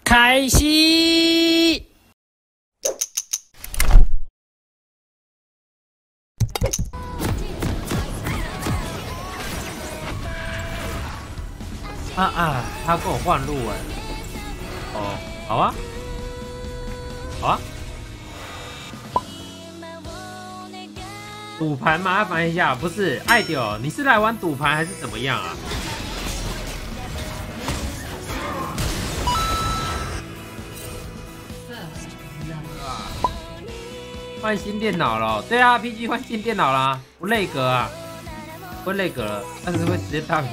开始。他跟我换路哎。哦，好啊，好啊。赌盘麻烦一下，不是爱丢，你是来玩赌盘还是怎么样啊？换新电脑了，对啊 ，PG 换新电脑啦，不内格啊，不内格了，但是会直接大屏。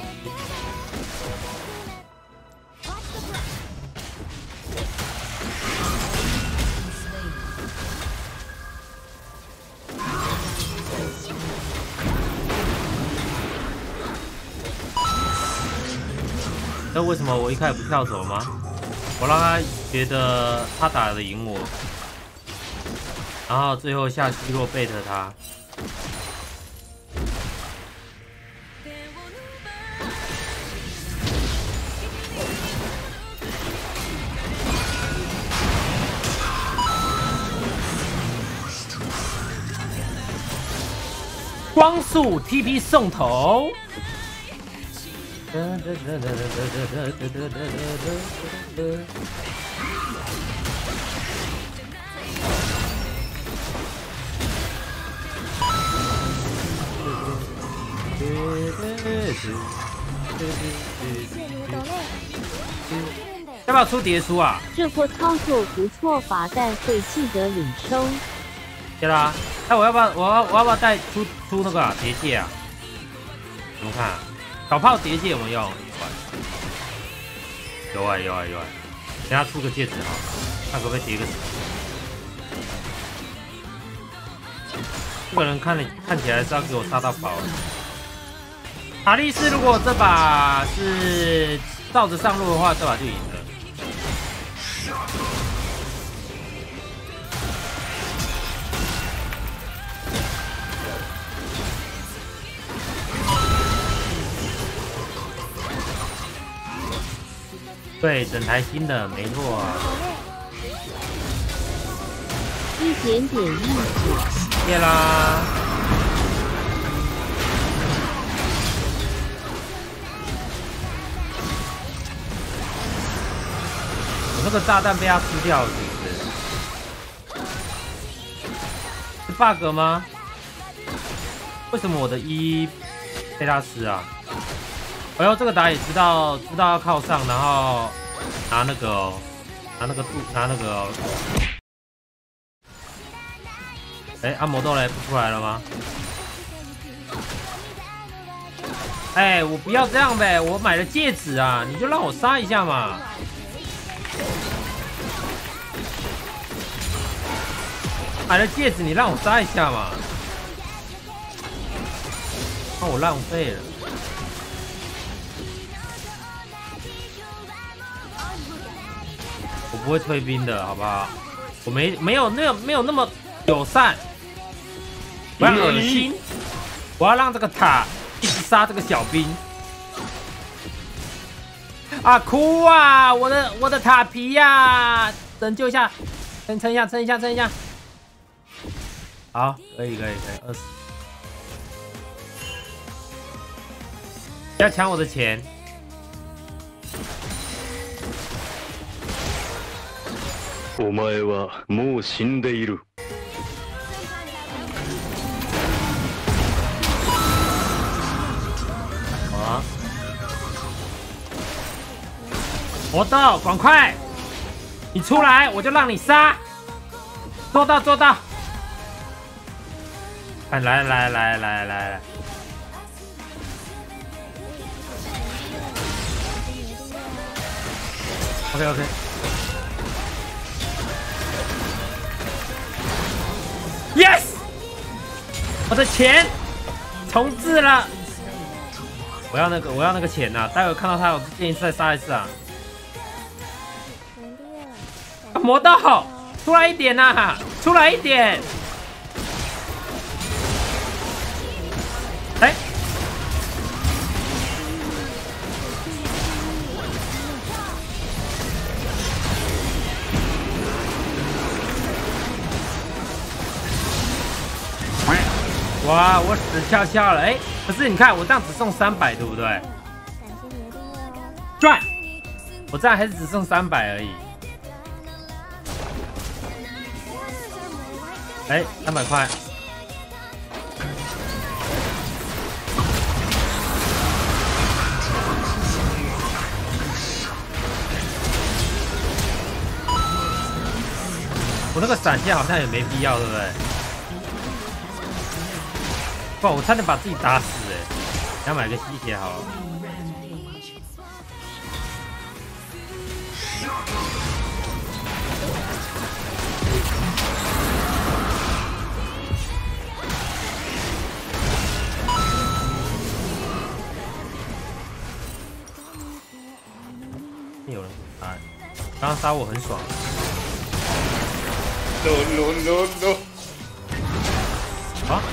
那为什么我一开始不跳走吗？我让他觉得他打得赢我。然后最后下希洛贝特他，光速 TP 送头。要不要出叠书啊？ 这波操作不错，罚但会记得领收。 对啦，我要不要不要带出那个叠戒啊？怎么看啊？小炮叠戒有没有用？有啊。等下出个戒指好，看可不可以叠个什么？这个人看起来是要给我杀到饱。塔利斯如果这把是照着上路的话，这把就赢了。对，整台新的没错啊。 一点点意思。 谢啦。我那个炸弹被他吃掉了，是不是？是 bug 吗？为什么我的一被他吃啊？哎呦，这个打野知道要靠上，然后拿那个哦，拿那个哦。哎，按摩豆嘞，不出来了吗？哎，我不要这样呗，我买了戒指啊，你就让我杀一下嘛。买了戒指，你让我杀一下嘛。那我浪费了。我不会退兵的，好不好？我没有那么友善，我要恶心，我要让这个塔一直杀这个小兵。啊，哭啊！我的塔皮呀、拯救一下，撑一下。好，可以，20。不要抢我的钱。 お前はもう死んでいる。 啊！魔豆，赶快！你出来，我就让你杀。做到！哎，来。OK。Yes！ 我的钱重置了。我要那个钱呐、待会看到他，我建议再杀一次啊！魔豆，出来一点呐、出来一点！哎， 哇，我死翘翘了，哎，可是你看我这样只送300，对不对？赚！我这样还是只送300而已。哎，300块。我那个闪现好像也没必要，对不对？哇，我差点把自己打死哎！想买个吸血好了。有人杀，刚刚杀我很爽。 No！ 啊！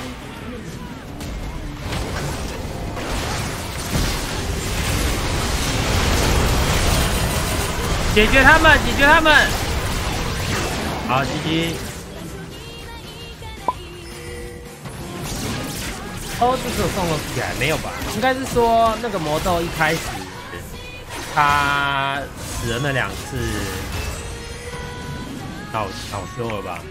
解决他们，解决他们！好，GG。哦，这次我送了起来没有吧？应该是说那个魔豆一开始他死了那2次，恼羞了吧？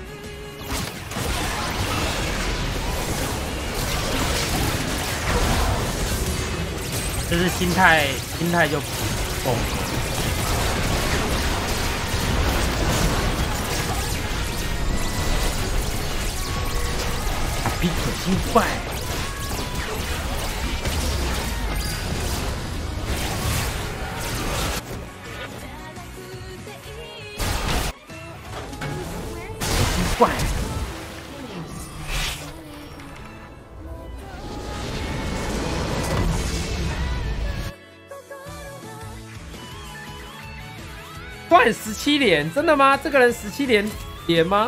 就是心态就崩了。比可心怪。怪，断17连，真的吗？这个人17连吗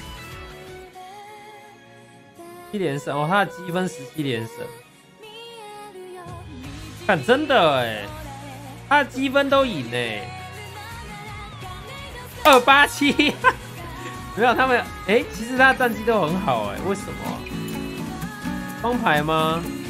？7连胜哦，他的积分17连胜，看真的哎，他的积分都赢哎，287。没有他们，哎，其实他的战绩都很好，哎，为什么？双排吗？